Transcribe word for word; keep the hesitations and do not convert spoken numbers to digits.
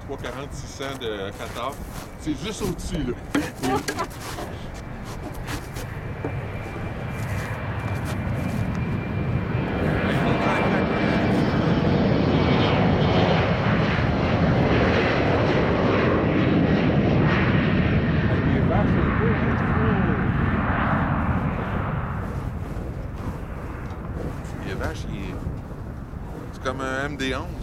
trois cent quarante six cents de Qatar. C'est juste au-dessus, là. Le vache, il est... C'est comme un M D onze.